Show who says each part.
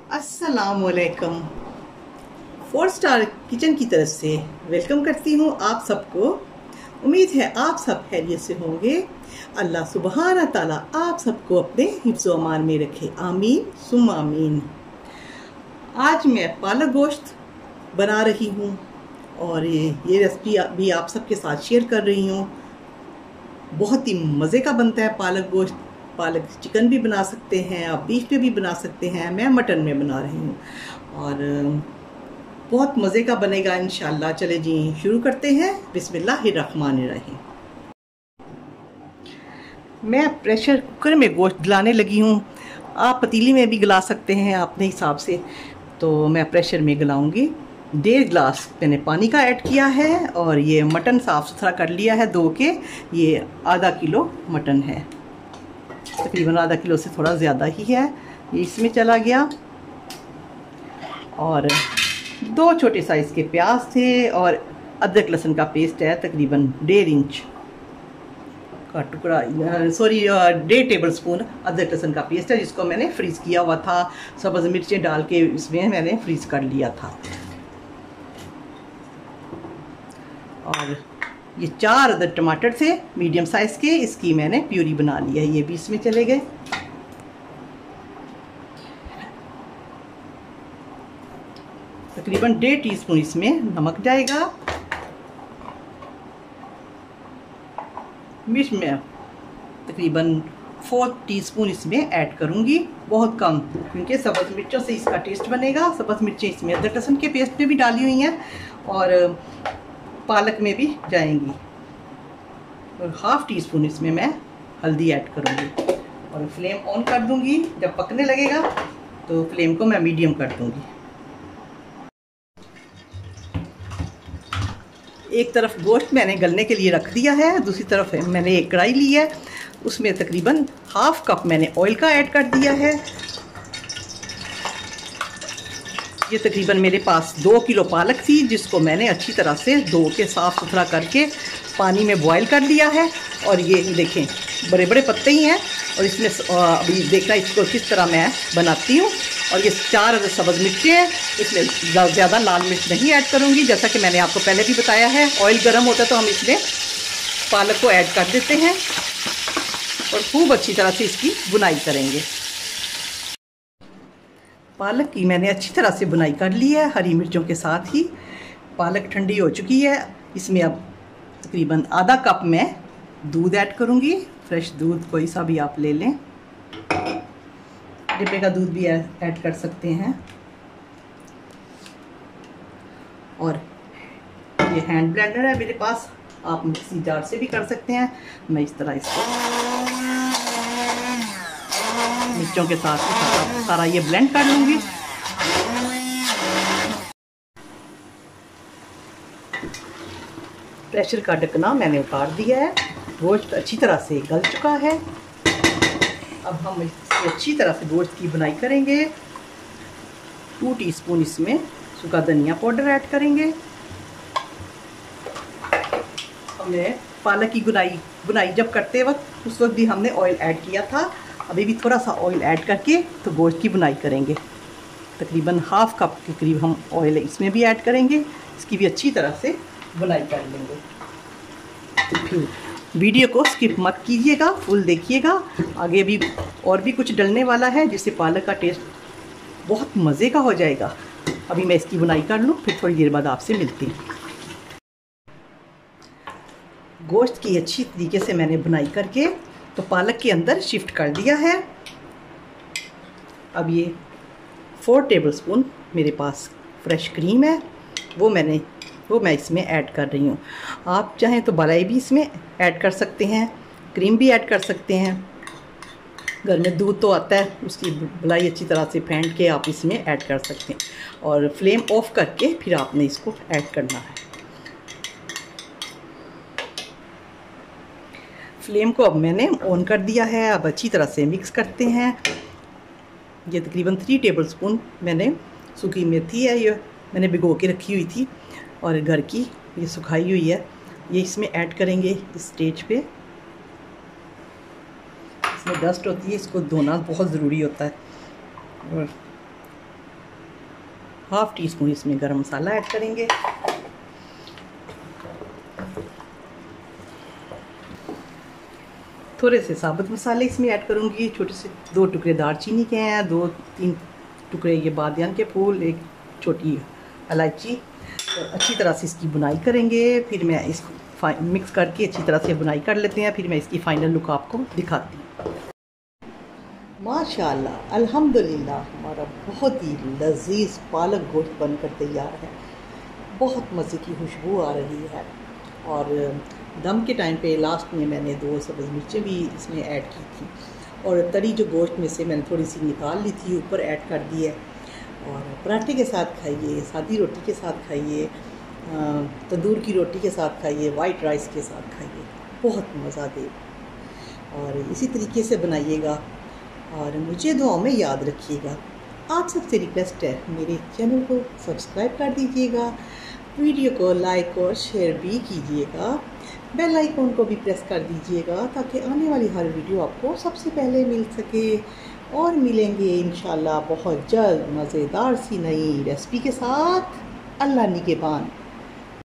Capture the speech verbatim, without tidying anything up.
Speaker 1: अस्सलामुअलैकुम। Four star kitchen की तरफ से वेलकम करती हूँ आप सबको। उम्मीद है आप सब खैरियत से होंगे। अल्लाह सुबहाना ताला आप सबको अपने हिफ्ज़ व अमान में रखे, आमीन सुम आमीन। आज मैं पालक गोश्त बना रही हूँ और ये ये रेसिपी भी आप सबके साथ शेयर कर रही हूँ। बहुत ही मज़े का बनता है पालक गोश्त। पालक चिकन भी बना सकते हैं, आप बीफ पे भी बना सकते हैं, मैं मटन में बना रही हूँ और बहुत मज़े का बनेगा इंशाल्लाह। चले जी शुरू करते हैं। बिस्मिल्लाहिर्रहमानिर्रहीम। मैं प्रेशर कुकर में गोश्त गलाने लगी हूँ। आप पतीली में भी गला सकते हैं अपने हिसाब से, तो मैं प्रेशर में गलाऊंगी। डेढ़ गिलास मैंने पानी का ऐड किया है और ये मटन साफ़ सुथरा कर लिया है धो के। ये आधा किलो मटन है, तकरीबन आधा किलो से थोड़ा ज़्यादा ही है। ये इसमें चला गया और दो छोटे साइज़ के प्याज थे और अदरक लहसुन का पेस्ट है तकरीबन डेढ़ इंच का टुकड़ा, सॉरी डेढ़ टेबल स्पून अदरक लहसुन का पेस्ट है, जिसको मैंने फ्रीज़ किया हुआ था। सब्ज़ मिर्चें डाल के इसमें मैंने फ्रीज़ कर लिया था। और ये चार अदर टमाटर थे मीडियम साइज़ के, इसकी मैंने प्यूरी बना ली है। ये भी इसमें चले गए। तकरीबन डेढ़ टीस्पून इसमें नमक जाएगा। मिर्च में तकरीबन फोर टीस्पून इसमें ऐड करूँगी, बहुत कम, क्योंकि सब्ज़ मिर्चों से इसका टेस्ट बनेगा। सब्ज़ मिर्चें इसमें अदरक लहसुन के पेस्ट में भी डाली हुई हैं और पालक में भी जाएंगी। और हाफ़ टी स्पून इसमें मैं हल्दी ऐड करूँगी और फ्लेम ऑन कर दूँगी। जब पकने लगेगा तो फ्लेम को मैं मीडियम कर दूँगी। एक तरफ गोश्त मैंने गलने के लिए रख दिया है, दूसरी तरफ मैंने एक कढ़ाई ली है, उसमें तकरीबन हाफ़ कप मैंने ऑयल का ऐड कर दिया है। ये तकरीबन मेरे पास दो किलो पालक थी, जिसको मैंने अच्छी तरह से धो के साफ़ सुथरा करके पानी में बॉईल कर लिया है। और ये देखें बड़े बड़े पत्ते ही हैं और इसमें अभी देखना इसको किस तरह मैं बनाती हूँ। और ये चार सब्ज़ मिर्चें हैं, इसमें ज़्यादा लाल मिर्च नहीं ऐड करूँगी, जैसा कि मैंने आपको पहले भी बताया है। ऑयल गर्म होता है तो हम इसमें पालक को ऐड कर देते हैं और खूब अच्छी तरह से इसकी बुनाई करेंगे। पालक की मैंने अच्छी तरह से बुनाई कर ली है हरी मिर्चों के साथ ही। पालक ठंडी हो चुकी है। इसमें अब तकरीबन आधा कप मैं दूध ऐड करूँगी। फ्रेश दूध कोई सा भी आप ले लें, डिब्बे का दूध भी ऐड कर सकते हैं। और ये हैंड ब्लेंडर है मेरे पास, आप मिक्सी जार से भी कर सकते हैं। मैं इस तरह इसको मिर्चों के साथ सारा, सारा ये ब्लेंड कर लूँगी। प्रेशर का ढकना मैंने उतार दिया है। गोश्त अच्छी तरह से गल चुका है। अब हम इसकी अच्छी तरह से गोश्त की बुनाई करेंगे। टू टीस्पून इसमें सूखा धनिया पाउडर ऐड करेंगे। हमने पालक की बुनाई बुनाई जब करते वक्त उस वक्त भी हमने ऑयल ऐड किया था। अभी भी थोड़ा सा ऑयल ऐड करके तो गोश्त की बुनाई करेंगे। तकरीबन हाफ़ कप के करीब हम ऑयल इसमें भी ऐड करेंगे। इसकी भी अच्छी तरह से बुनाई कर लेंगे। फिर वीडियो को स्किप मत कीजिएगा, फुल देखिएगा। आगे भी और भी कुछ डलने वाला है, जिससे पालक का टेस्ट बहुत मज़े का हो जाएगा। अभी मैं इसकी बुनाई कर लूँ, फिर थोड़ी देर बाद आपसे मिलती हूँ। गोश्त की अच्छी तरीके से मैंने बुनाई करके तो पालक के अंदर शिफ्ट कर दिया है। अब ये फोर टेबलस्पून मेरे पास फ्रेश क्रीम है, वो मैंने वो मैं इसमें ऐड कर रही हूँ। आप चाहें तो मलाई भी इसमें ऐड कर सकते हैं, क्रीम भी ऐड कर सकते हैं। घर में दूध तो आता है, उसकी मलाई अच्छी तरह से फेंट के आप इसमें ऐड कर सकते हैं। और फ्लेम ऑफ करके फिर आपने इसको ऐड करना है। फ्लेम को अब मैंने ऑन कर दिया है। अब अच्छी तरह से मिक्स करते हैं। ये तकरीबन थ्री टेबलस्पून मैंने सूखी मेथी है, ये मैंने भिगो के रखी हुई थी और घर की ये सुखाई हुई है, ये इसमें ऐड करेंगे इस स्टेज पे। इसमें डस्ट होती है, इसको धोना बहुत ज़रूरी होता है। और हाफ टी स्पून इसमें गरम मसाला ऐड करेंगे। थोड़े से साबुत मसाले इसमें ऐड करूँगी। छोटे से दो टुकड़े दालचीनी के हैं, दो तीन टुकड़े ये बादियान के फूल, एक छोटी इलायची। तो अच्छी तरह से इसकी बुनाई करेंगे। फिर मैं इसको मिक्स करके अच्छी तरह से बुनाई कर लेते हैं। फिर मैं इसकी फ़ाइनल लुक आपको दिखाती हूँ। माशाल्लाह अल्हम्दुलिल्लाह हमारा बहुत ही लजीज पालक गोश्त बनकर तैयार है। बहुत मज़े की खुशबू आ रही है। और दम के टाइम पे लास्ट में मैंने दो सब्ज़ मिर्चें भी इसमें ऐड की थी और तरी जो गोश्त में से मैंने थोड़ी सी निकाल ली थी ऊपर ऐड कर दी है। और पराठे के साथ खाइए, सादी रोटी के साथ खाइए, तंदूर की रोटी के साथ खाइए, वाइट राइस के साथ खाइए, बहुत मज़ा दे। और इसी तरीके से बनाइएगा और मुझे दुआओं में याद रखिएगा। आप सबसे रिक्वेस्ट है मेरे चैनल को सब्सक्राइब कर दीजिएगा, वीडियो को लाइक और शेयर भी कीजिएगा, बेल आइकन को भी प्रेस कर दीजिएगा ताकि आने वाली हर वीडियो आपको सबसे पहले मिल सके। और मिलेंगे इंशाल्लाह बहुत जल्द मज़ेदार सी नई रेसिपी के साथ। अल्लाह निगहबान।